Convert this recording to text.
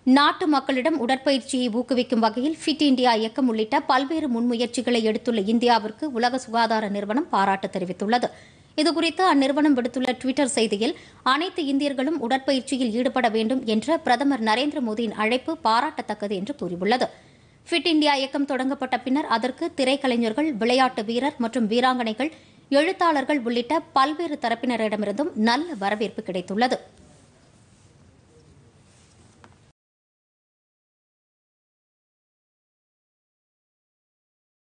நாட்டு மக்களிடம் உடற்பயிற்சியை ஊக்குவிக்கும் வகையில் ஃபிட் இண்டியா இயக்கம் உள்ளிட்ட பல்வேறு முன்முயற்சிகளை எடுத்துள்ள இந்தியாவிற்கு உலக சுகாதார நிறுவனம் பாராட்டு தெரிவித்துள்ளது. இதுகுறித்து அந்நிறுவனம் விடுத்துள்ள டுவிட்டர் செய்தியில், அனைத்து இந்தியர்களும் உடற்பயிற்சியில் ஈடுபட வேண்டும் என்ற பிரதமர் நரேந்திர மோடியின் அழைப்பு பாராட்டத்தக்கது என்று கூறியுள்ளது. ஃபிட் இண்டியா இயக்கம் தொடங்கப்பட்ட பின்னர் அதற்கு திரைக்கலைஞர்கள், விளையாட்டு வீரர் மற்றும் வீராங்கனைகள், எழுத்தாளர்கள் உள்ளிட்ட பல்வேறு தரப்பினரிடமிருந்தும் நல்ல வரவேற்பு கிடைத்துள்ளது.